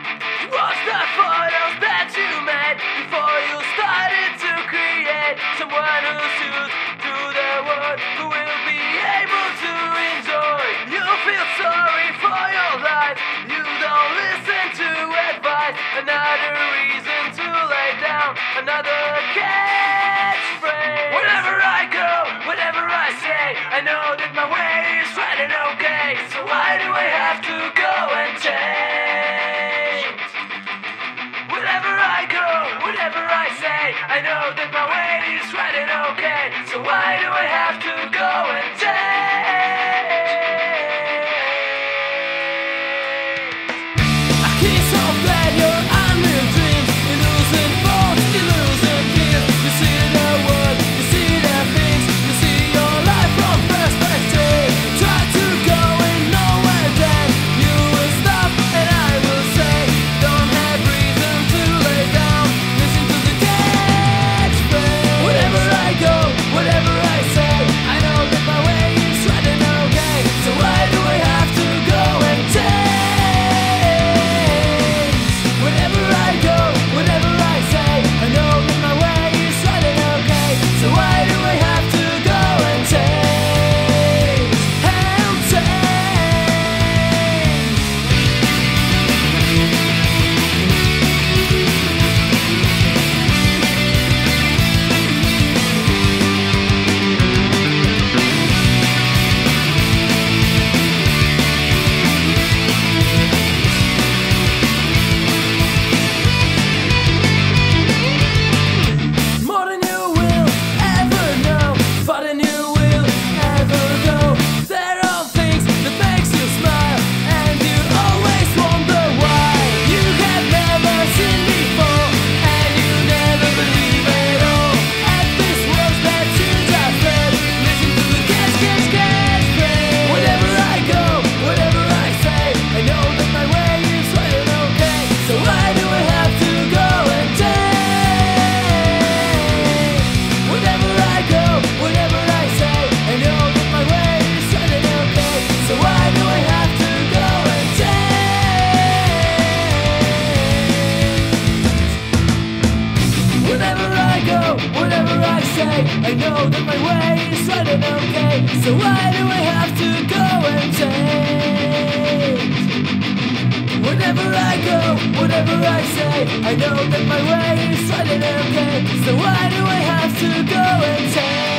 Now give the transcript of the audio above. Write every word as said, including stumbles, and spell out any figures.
What's the photos that you made before you started to create someone who's used to the world, who will be able to enjoy? You feel sorry for your life, you don't listen to advice. Another reason to lay down another catchphrase. Wherever I go, whatever I say, I know that my way is right and okay. So why do I have to go and change? Wherever I go, whatever I say, I know that my way is right and okay. So why do I have to go and change? I keep so bad your unreal dreams, illusion thoughts, illusion kills. You see the world, you see the things, you see your life from perspective. Try to go and nowhere, then you will stop and I will say, don't have reason to lay down. Listen to the catchphrase. Wherever I go, whatever I say, I know that my way is right and okay. So why do I have to go and change? Wherever I go, whatever I say, I know that my way is right and okay. So why do I have to go and change? And change. More than you will ever know, far than you will ever go. There are things that makes you smile, and you always wonder why. You have never seen before, and you never believe at all. At this words that you just read, listen to the catch, catch, catch phrase. Wherever I go, whatever I say, I know that my way is right and okay. So why do I have to go and change? Whenever I go, whatever I say, I know that my way is right and okay. So why do I have to go and change? Whenever I go, whatever I say, I know that my way is right and okay. So why do I have to go and change? Whenever I go, whatever I say, I know that my way is right and okay. So why do I have to go and change?